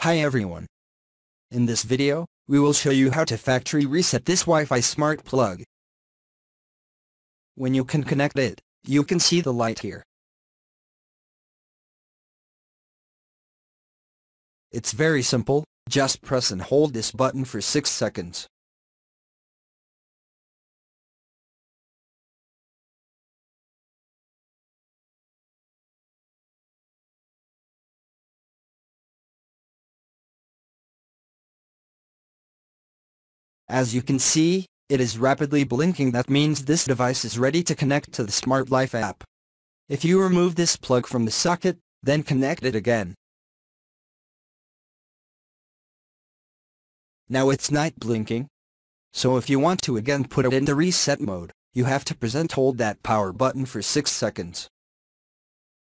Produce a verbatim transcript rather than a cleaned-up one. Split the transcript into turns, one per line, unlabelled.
Hi everyone. In this video, we will show you how to factory reset this Wi-Fi smart plug. When you can connect it, you can see the light here. It's very simple, just press and hold this button for six seconds. As you can see, it is rapidly blinking. That means this device is ready to connect to the Smart Life app. If you remove this plug from the socket, then connect it again. Now it's not blinking. So if you want to again put it into reset mode, you have to press and hold that power button for six seconds.